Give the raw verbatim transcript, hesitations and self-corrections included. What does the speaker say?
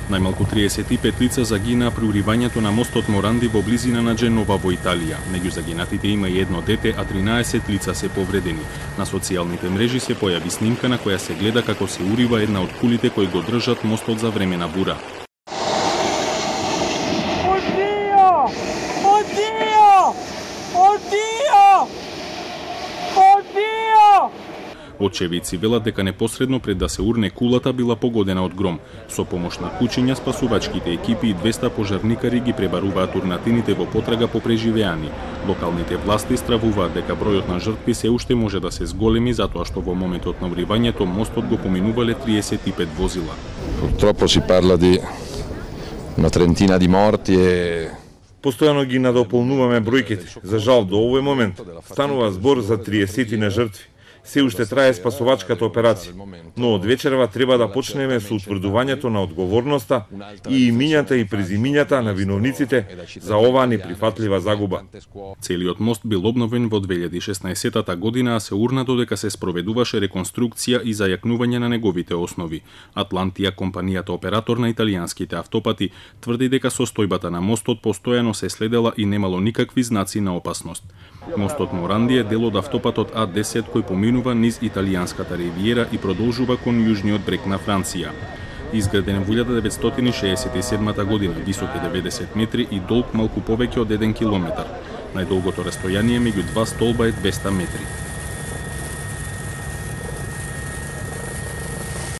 Најмалку триесет и пет лица загинаа при уривањето на мостот Моранди во близина на Дженова во Италија. Меѓу загинатите има и едно дете, а тринаесет лица се повредени. На социјалните мрежи се појави снимка на која се гледа како се урива една од кулите кои го држат мостот за време на бура. Одио! Одио! Одио! Одио! Очевидци велат дека непосредно пред да се урне кулата била погодена од гром. Со помош на кучиња, спасувачките екипи и двеста пожарникари ги пребаруваат урнатините во потрага по преживеани. Локалните власти стравуваат дека бројот на жртви се уште може да се зголеми затоа што во моментот на уривањето мостот го поминувале триесет и пет возила. Purtroppo si parla di una trentina di morti e Постојано ги надополнуваме бројките. За жал до овој момент станува збор за триесет жртви. Се уште трае спасувачката операција, но од вечерва треба да почнеме со утврдувањето на одговорноста и имињата и презимињата на виновниците за оваа неприфатлива загуба. Целиот мост бил обновен во две илјади и шеснаесетта година, а се урна додека се спроведуваше реконструкција и зајакнување на неговите основи. Атлантија, компанијата оператор на италијанските автопати, тврди дека состојбата на мостот постојано се следела и немало никакви знаци на опасност. Мостот Моранди е дел од автопатот А десет кој поминува низ италијанската ривиера и продолжува кон јужниот брег на Франција. Изграден во илјада деветстотини шеесет и седма година, висок е деветдесет метри и долг малку повеќе од еден километар. Најдолгото растојание меѓу два столба е двеста метри.